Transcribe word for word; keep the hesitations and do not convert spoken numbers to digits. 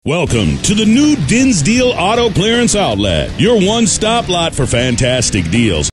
Welcome to the new Dinsdale Auto Clearance Outlet, your one-stop lot for fantastic deals.